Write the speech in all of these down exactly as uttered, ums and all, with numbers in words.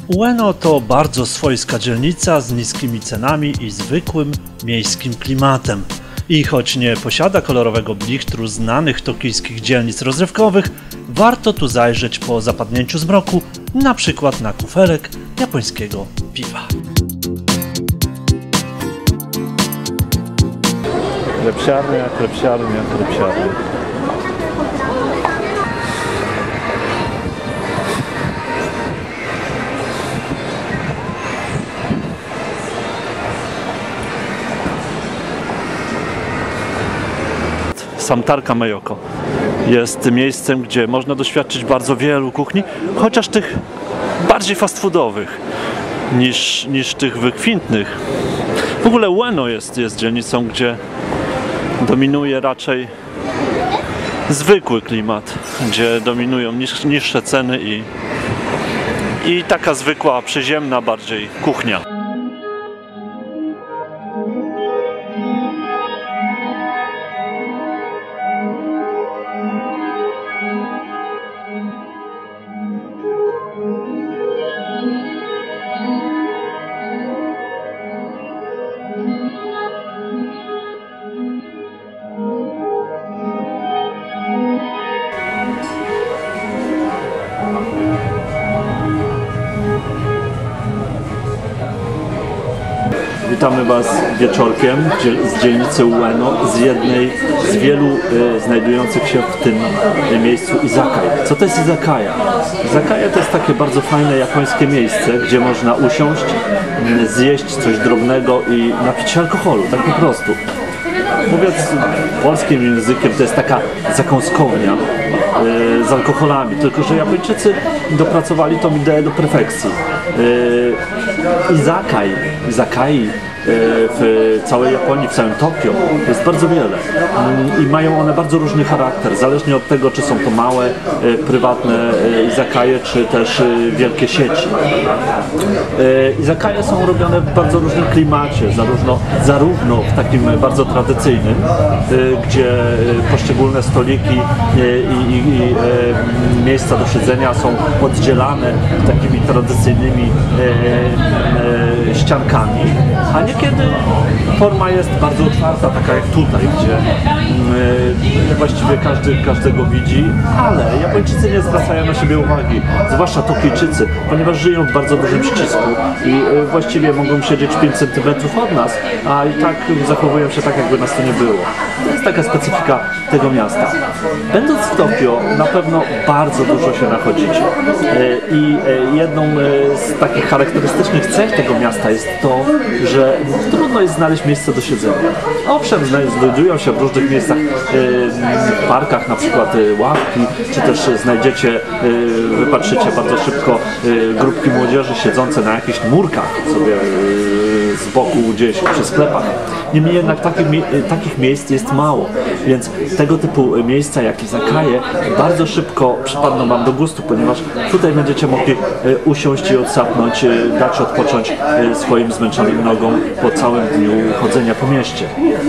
Ueno to bardzo swojska dzielnica z niskimi cenami i zwykłym miejskim klimatem. I choć nie posiada kolorowego blichtru znanych tokijskich dzielnic rozrywkowych, warto tu zajrzeć po zapadnięciu zmroku, na przykład na kufelek japońskiego piwa. Klepsiarnia, klepsiarnia, klepsiarnia. Sam Tarka Meyoko jest miejscem, gdzie można doświadczyć bardzo wielu kuchni, chociaż tych bardziej fast foodowych niż, niż tych wykwintnych. W ogóle Ueno jest, jest dzielnicą, gdzie dominuje raczej zwykły klimat, gdzie dominują niż, niższe ceny i, i taka zwykła, przyziemna bardziej kuchnia. Witamy Was wieczorkiem z dzielnicy Ueno, z jednej z wielu y, znajdujących się w tym y, miejscu izakaj. Co to jest izakaya? Izakaya to jest takie bardzo fajne japońskie miejsce, gdzie można usiąść, y, zjeść coś drobnego i napić się alkoholu, tak po prostu. Mówiąc polskim językiem, to jest taka zakąskownia y, z alkoholami, tylko że Japończycy dopracowali tą ideę do perfekcji. Y, izakaj, izakai w całej Japonii, w całym Tokio jest bardzo wiele i mają one bardzo różny charakter, zależnie od tego, czy są to małe, prywatne izakaje, czy też wielkie sieci. Izakaje są robione w bardzo różnym klimacie, zarówno, zarówno w takim bardzo tradycyjnym, gdzie poszczególne stoliki i, i, i miejsca do siedzenia są oddzielane takimi tradycyjnymi ściankami, a niekiedy forma jest bardzo otwarta, taka jak tutaj, gdzie yy, właściwie każdy każdego widzi, ale Japończycy nie zwracają na siebie uwagi, zwłaszcza Tokijczycy, ponieważ żyją w bardzo dużym ścisku i yy, właściwie mogą siedzieć pięć centymetrów od nas, a i tak zachowują się tak, jakby nas tu nie było. To jest taka specyfika tego miasta. Będąc w Tokio, na pewno bardzo dużo się nachodzicie. Yy, I yy, jedną yy, z takich charakterystycznych cech tego miasta jest to, że trudno jest znaleźć miejsce do siedzenia. Owszem, znajdują się w różnych miejscach, w parkach na przykład ławki, czy też znajdziecie, wypatrzycie bardzo szybko grupki młodzieży siedzące na jakichś murkach sobie z boku gdzieś przy sklepach. Niemniej jednak takich, takich miejsc jest mało, więc tego typu miejsca jak izakaje bardzo szybko przypadną Wam do gustu, ponieważ tutaj będziecie mogli usiąść i odsapnąć, dać odpocząć swoim zmęczonym nogom po całym dniu chodzenia po mieście.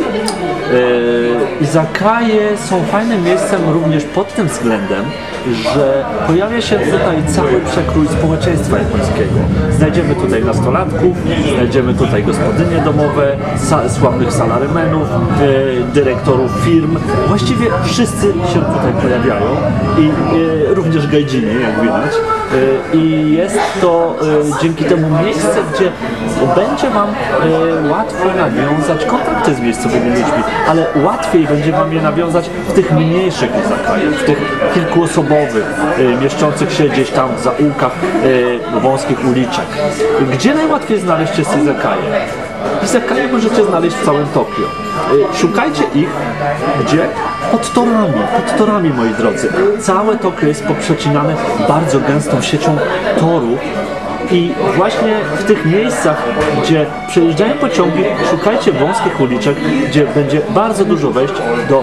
Izakaje są fajnym miejscem również pod tym względem, że pojawia się tutaj cały przekrój społeczeństwa japońskiego. Znajdziemy tutaj nastolatków, znajdziemy tutaj gospodynie domowe, sa sławnych salarymenów, e, dyrektorów firm. Właściwie wszyscy się tutaj pojawiają i e, również gaijini, jak widać. E, I jest to e, dzięki temu miejsce, gdzie będzie Wam e, łatwo nawiązać kontakty z miejscowymi ludźmi, ale łatwiej będzie Wam je nawiązać w tych mniejszych izakajach, w tych kilkuosobowych, e, mieszczących się gdzieś tam w zaułkach e, wąskich uliczek. Gdzie najłatwiej znaleźć jest izakaje? Izakaje możecie znaleźć w całym Tokio. Szukajcie ich gdzie? Pod torami, pod torami, moi drodzy. Całe Tokio jest poprzecinane bardzo gęstą siecią torów i właśnie w tych miejscach, gdzie przejeżdżają pociągi, szukajcie wąskich uliczek, gdzie będzie bardzo dużo wejść do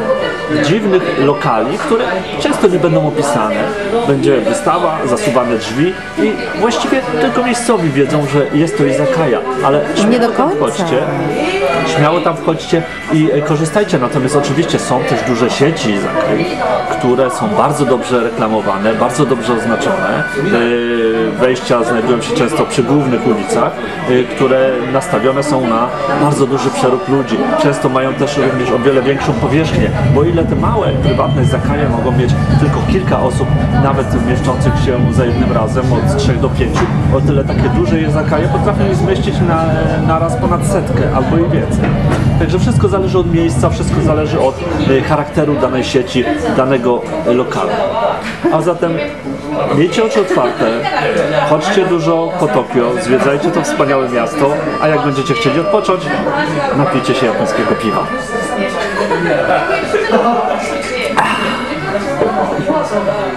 dziwnych lokali, które często nie będą opisane. Będzie wystawa, zasuwane drzwi i właściwie tylko miejscowi wiedzą, że jest to izakaya, ale Nie do tam końca. wchodźcie, śmiało tam wchodźcie i e, korzystajcie. Natomiast oczywiście są też duże sieci izakai, które są bardzo dobrze reklamowane, bardzo dobrze oznaczone. E, Wejścia znajdują się często przy głównych ulicach, e, które nastawione są na bardzo duży przeród ludzi. Często mają też również o wiele większą powierzchnię, bo ile te małe, prywatne izakaje mogą mieć tylko kilka osób, nawet mieszczących się za jednym razem od trzech do pięciu, o tyle takie duże izakaje potrafią zmieścić na, na raz ponad setkę albo i więcej. Także wszystko zależy od miejsca, wszystko zależy od e, charakteru danej sieci, danego e, lokalu. A zatem miejcie oczy otwarte, chodźcie dużo po Tokio, zwiedzajcie to wspaniałe miasto, a jak będziecie chcieli odpocząć, napijcie się japońskiego piwa. Ah.